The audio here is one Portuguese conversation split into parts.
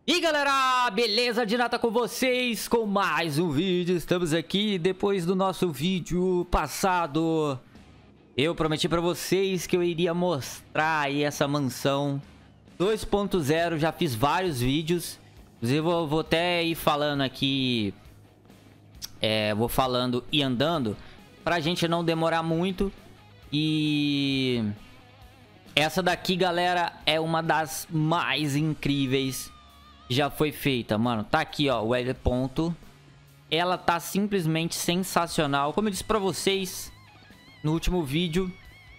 E galera, beleza? De nada com vocês com mais um vídeo. Estamos aqui depois do nosso vídeo passado. Eu prometi pra vocês que eu iria mostrar aí essa mansão 2.0. Já fiz vários vídeos. Inclusive eu vou até ir falando aqui, vou falando e andando pra gente não demorar muito. E essa daqui, galera, é uma das mais incríveis já foi feita, mano. Tá aqui, ó, o L ponto. Ela tá simplesmente sensacional. Como eu disse pra vocês no último vídeo,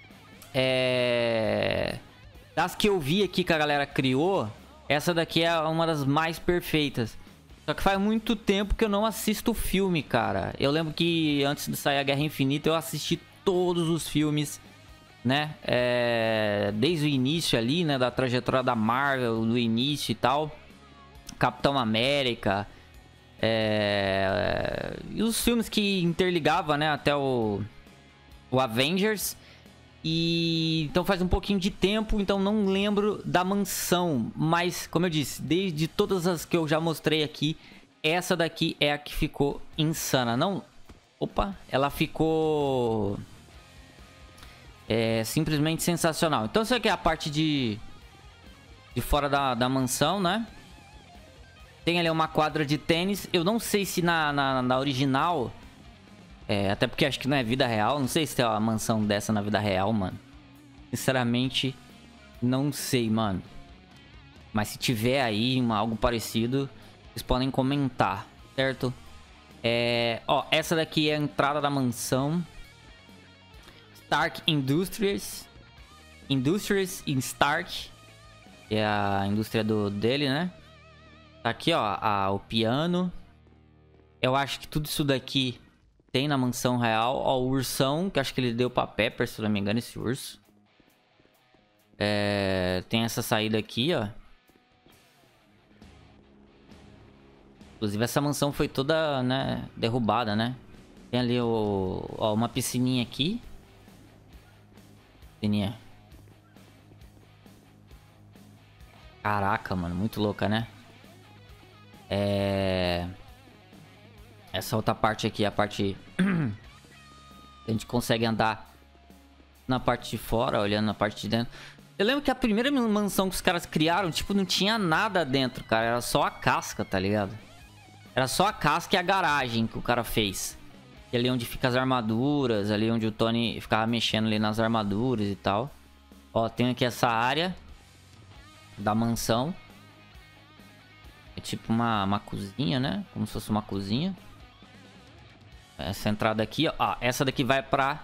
das que eu vi aqui que a galera criou, essa daqui é uma das mais perfeitas. Só que faz muito tempo que eu não assisto o filme, cara. Eu lembro que antes de sair a Guerra Infinita eu assisti todos os filmes, né? Desde o início ali, né? Da trajetória da Marvel, no início e tal. Capitão América, e os filmes que interligavam, né, até o Avengers. E então faz um pouquinho de tempo, então não lembro da mansão, mas como eu disse, desde todas as que eu já mostrei aqui, essa daqui é a que ficou insana. Não, opa, ela ficou simplesmente sensacional. Então isso aqui é a parte de fora da mansão, né? Tem ali uma quadra de tênis. Eu não sei se na original, até porque acho que não é vida real. Não sei se tem uma mansão dessa na vida real, mano. Sinceramente, não sei, mano. Mas se tiver aí algo parecido, vocês podem comentar, certo? Ó, essa daqui é a entrada da mansão Stark Industries. Industries in Stark. Que é a indústria dele, né? Tá aqui, ó, o piano. Eu acho que tudo isso daqui tem na mansão real. Ó, o ursão, que acho que ele deu pra Pepper, se não me engano, esse urso. Tem essa saída aqui, ó. Inclusive essa mansão foi toda, né, derrubada, né? Tem ali ó, uma piscininha aqui. Piscininha. Caraca, mano, muito louca, né? Essa outra parte aqui, a parte a gente consegue andar na parte de fora, olhando na parte de dentro. Eu lembro que a primeira mansão que os caras criaram, tipo, não tinha nada dentro, cara. Era só a casca, tá ligado? Era só a casca e a garagem que o cara fez. E ali onde fica as armaduras, ali onde o Tony ficava mexendo ali nas armaduras e tal. Ó, tem aqui essa área da mansão. É tipo uma cozinha, né? Como se fosse uma cozinha. Essa entrada aqui, ó. Essa daqui vai pra...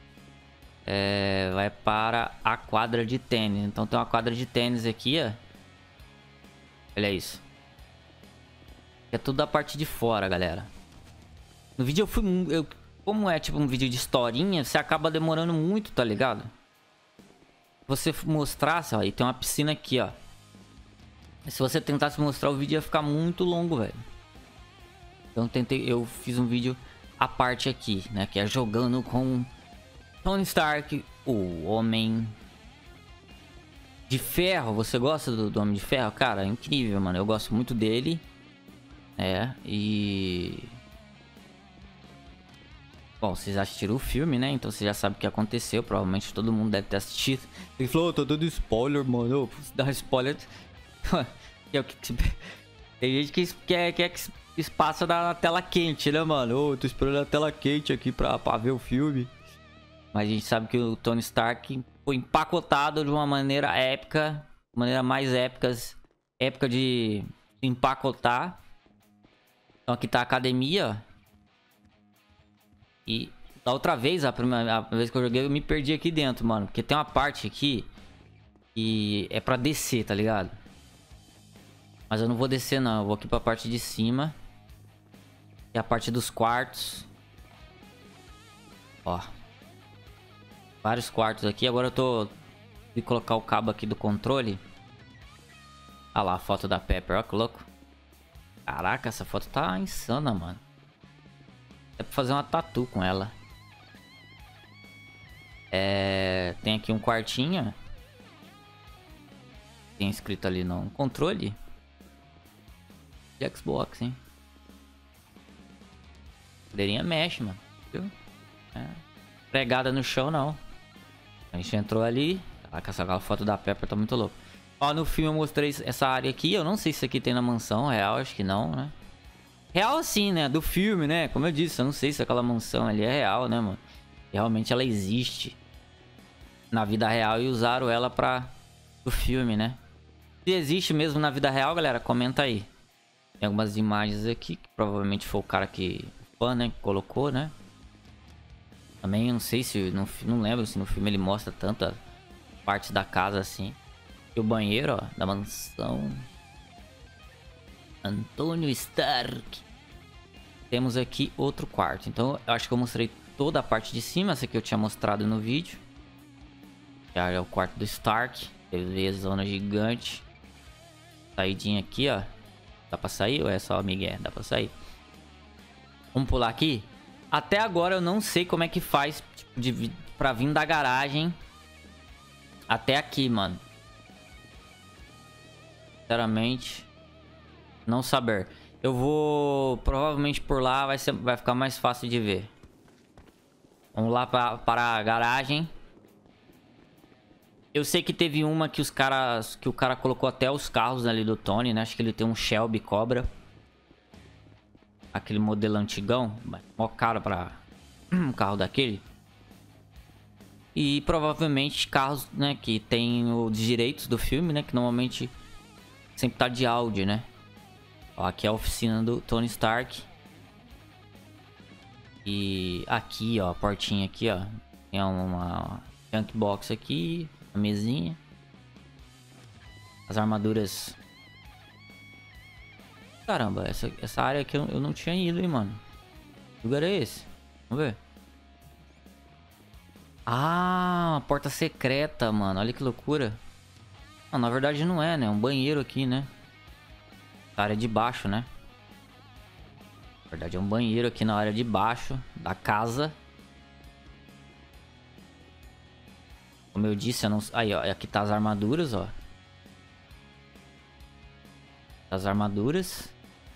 vai para a quadra de tênis. Então tem uma quadra de tênis aqui, ó. Olha isso. É tudo da parte de fora, galera. No vídeo como é tipo um vídeo de historinha, você acaba demorando muito, tá ligado? Você mostrasse, ó. E tem uma piscina aqui, ó. Se você tentasse mostrar o vídeo ia ficar muito longo, velho. Então eu fiz um vídeo à parte aqui, né? Que é jogando com Tony Stark, o Homem de Ferro. Você gosta do Homem de Ferro? Cara, é incrível, mano. Eu gosto muito dele. Bom, vocês assistiram o filme, né? Então você já sabe o que aconteceu. Provavelmente todo mundo deve ter assistido. Ele falou, tô dando spoiler, mano. Dá spoiler... Tem gente que quer que passa na tela quente, né, mano? Tô esperando a tela quente aqui pra ver o filme. Mas a gente sabe que o Tony Stark foi empacotado de uma maneira épica. Maneira mais épica de empacotar. Então aqui tá a academia. E da outra vez, a primeira vez que eu joguei, eu me perdi aqui dentro, mano. Porque tem uma parte aqui que é pra descer, tá ligado? Mas eu não vou descer, não. Eu vou aqui pra parte de cima. Que é a parte dos quartos. Ó. Vários quartos aqui. Agora eu tô... de colocar o cabo aqui do controle. Olha lá a foto da Pepper. Ó que louco. Caraca, essa foto tá insana, mano. É pra fazer uma tatu com ela. Tem aqui um quartinho. Tem escrito ali no controle. de Xbox, hein? Cadeirinha mexe, mano. Viu? É. Pregada no chão, não. A gente entrou ali. Caraca, essa foto da Pepper tá muito louca. Ó, no filme eu mostrei essa área aqui. Eu não sei se isso aqui tem na mansão real. Acho que não, né? Real assim, né? Do filme, né? Como eu disse, eu não sei se aquela mansão ali é real, né, mano? Realmente ela existe na vida real e usaram ela pra... do filme, né? Se existe mesmo na vida real, galera, comenta aí. Tem algumas imagens aqui, que provavelmente foi o cara que... o fã, né? Que colocou, né? Também eu não sei se... não lembro se no filme ele mostra tanta parte da casa assim. E o banheiro, ó, da mansão... Antônio Stark. Temos aqui outro quarto. Então, eu acho que eu mostrei toda a parte de cima. Essa aqui eu tinha mostrado no vídeo. Já é o quarto do Stark. Zona gigante. Saidinha aqui, ó. Dá pra sair ou é só Miguel? Dá pra sair. Vamos pular aqui. Até agora eu não sei como é que faz tipo, pra vir da garagem até aqui, mano. Sinceramente, não saber. Eu vou... provavelmente por lá vai ficar mais fácil de ver. Vamos lá para a garagem. Eu sei que teve uma que o cara colocou até os carros ali do Tony, né? Acho que ele tem um Shelby Cobra. Aquele modelo antigão. Mó caro para um carro daquele. E provavelmente carros, né? Que tem os direitos do filme, né? Que normalmente sempre tá de áudio, né? Ó, aqui é a oficina do Tony Stark. E aqui, ó, a portinha aqui, ó. Tem uma junk box aqui. A mesinha. As armaduras. Caramba, essa área aqui eu não tinha ido, hein, mano. Que lugar é esse? Vamos ver. Ah, uma porta secreta, mano. Olha que loucura. Não, na verdade não é, né? É um banheiro aqui, né? A área de baixo, né? Na verdade é um banheiro aqui na área de baixo da casa. Como eu disse, eu não... aí, ó. Aqui tá as armaduras, ó. As armaduras.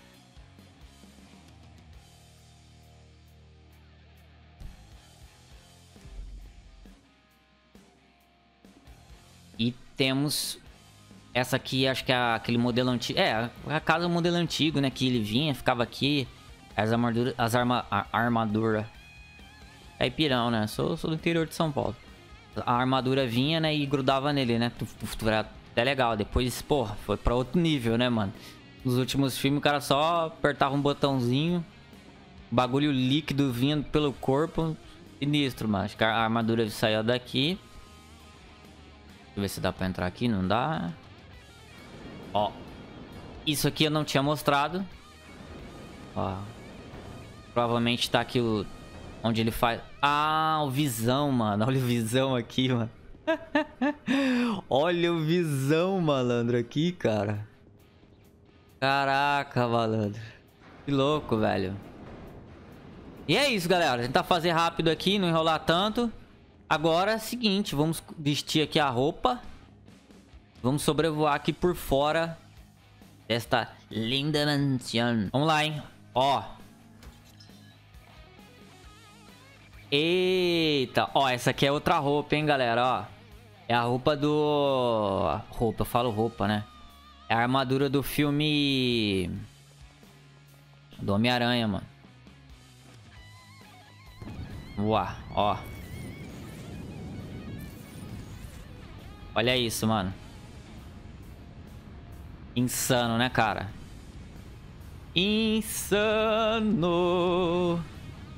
E temos... essa aqui, acho que é aquele modelo antigo. É, a casa modelo antigo, né? Que ele vinha, ficava aqui. As armaduras... a armadura. É Ipirão, né? Sou do interior de São Paulo. A armadura vinha, né, e grudava nele, né? Era até legal. Depois, porra, foi pra outro nível, né, mano? Nos últimos filmes, o cara só apertava um botãozinho. Bagulho líquido vindo pelo corpo. Sinistro, mano. Acho que a armadura saiu daqui. Deixa eu ver se dá pra entrar aqui. Não dá. Ó. Isso aqui eu não tinha mostrado. Ó. Provavelmente tá aqui o... onde ele faz... Ah, o Visão, mano. Olha o Visão aqui, mano. Olha o Visão, malandro, aqui, cara. Caraca, malandro. Que louco, velho. E é isso, galera. Tentar fazer rápido aqui, não enrolar tanto. Agora é o seguinte, vamos vestir aqui a roupa. Vamos sobrevoar aqui por fora desta linda mansão. Vamos lá, hein. Ó. Eita, ó, essa aqui é outra roupa, hein, galera, ó. É a roupa do... roupa, eu falo roupa, né? É a armadura do filme... do Homem-Aranha, mano. Uau, ó. Olha isso, mano. Insano, né, cara? Insano.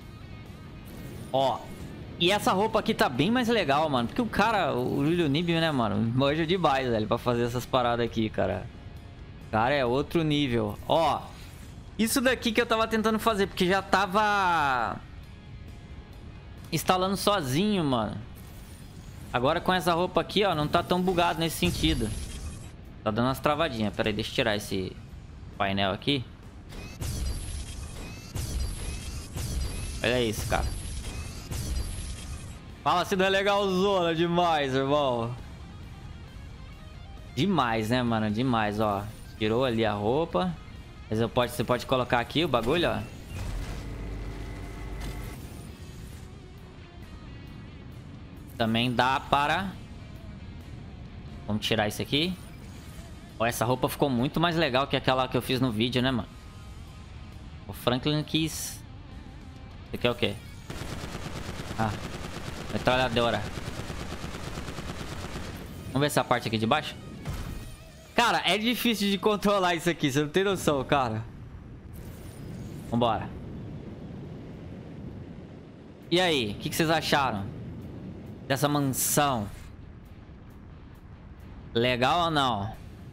Ó, e essa roupa aqui tá bem mais legal, mano. Porque o cara, o Julio Nibio, né, mano, manja demais, velho, pra fazer essas paradas aqui, cara. Cara, é outro nível. Ó, isso daqui que eu tava tentando fazer, porque já tava instalando sozinho, mano. Agora com essa roupa aqui, ó, não tá tão bugado nesse sentido. Tá dando umas travadinhas. Pera aí, deixa eu tirar esse painel aqui. Olha isso, cara. Fala se não é legalzona demais, irmão. Demais, né, mano? Demais, ó. Tirou ali a roupa. Mas você pode colocar aqui o bagulho, ó. Também dá para... Vamos tirar isso aqui. Ó, essa roupa ficou muito mais legal que aquela que eu fiz no vídeo, né, mano? O Franklin quis... Isso aqui é o quê? Ah, metralhadora. Vamos ver essa parte aqui de baixo? Cara, é difícil de controlar isso aqui. Você não tem noção, cara. Vambora. E aí? O que vocês acharam dessa mansão? Legal ou não?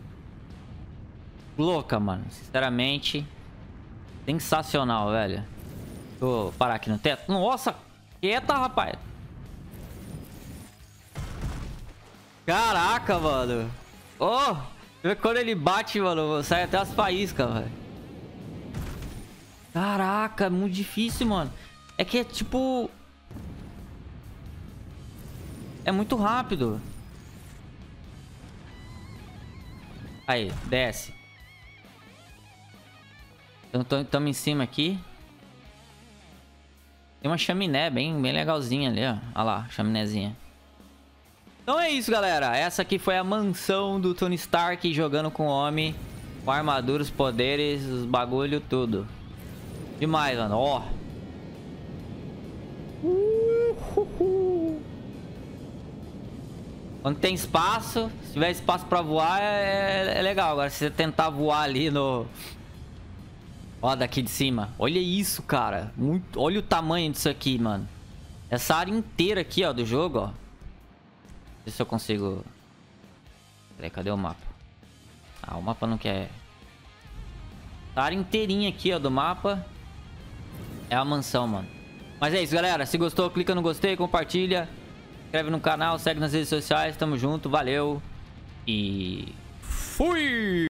Louca, mano. Sinceramente. Sensacional, velho. Vou parar aqui no teto. Nossa! Quieta, rapaz. Caraca, mano. Oh! Quando ele bate, mano, sai até as faíscas, velho. Caraca, é muito difícil, mano. É que é tipo... É muito rápido. Aí, desce. Então, estamos em cima aqui. Tem uma chaminé bem legalzinha ali, ó. Olha lá, chaminézinha. Então é isso, galera. Essa aqui foi a mansão do Tony Stark jogando com o homem. Com armadura, os poderes, os bagulho, tudo. Demais, mano. Ó. Quando tem espaço, se tiver espaço pra voar, é legal. Agora, se você tentar voar ali no... Ó, daqui de cima. Olha isso, cara. Muito... Olha o tamanho disso aqui, mano. Essa área inteira aqui, ó, do jogo, ó. Ver se eu consigo... Peraí, cadê o mapa? Ah, o mapa não quer... A área inteirinha aqui, ó, do mapa. É a mansão, mano. Mas é isso, galera. Se gostou, clica no gostei, compartilha. Se inscreve no canal, segue nas redes sociais. Tamo junto, valeu. E... Fui!